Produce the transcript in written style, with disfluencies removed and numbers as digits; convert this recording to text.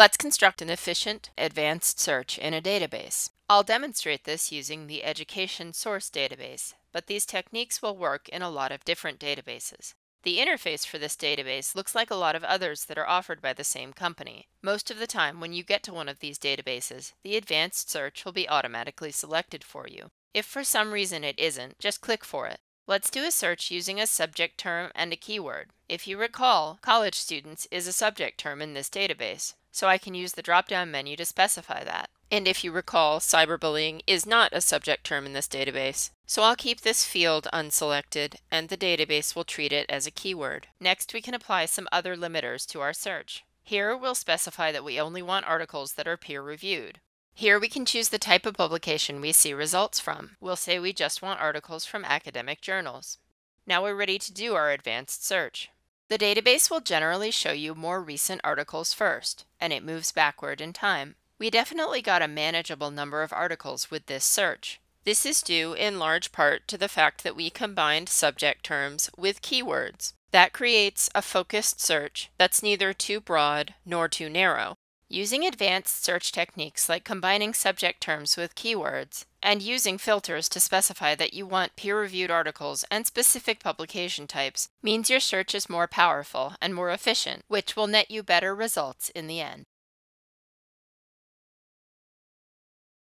Let's construct an efficient, advanced search in a database. I'll demonstrate this using the Education Source database, but these techniques will work in a lot of different databases. The interface for this database looks like a lot of others that are offered by the same company. Most of the time, when you get to one of these databases, the advanced search will be automatically selected for you. If for some reason it isn't, just click for it. Let's do a search using a subject term and a keyword. If you recall, college students is a subject term in this database, so I can use the drop-down menu to specify that. And if you recall, cyberbullying is not a subject term in this database, so I'll keep this field unselected and the database will treat it as a keyword. Next, we can apply some other limiters to our search. Here we'll specify that we only want articles that are peer-reviewed. Here we can choose the type of publication we see results from. We'll say we just want articles from academic journals. Now we're ready to do our advanced search. The database will generally show you more recent articles first, and it moves backward in time. We definitely got a manageable number of articles with this search. This is due in large part to the fact that we combined subject terms with keywords. That creates a focused search that's neither too broad nor too narrow. Using advanced search techniques like combining subject terms with keywords and using filters to specify that you want peer-reviewed articles and specific publication types means your search is more powerful and more efficient, which will net you better results in the end.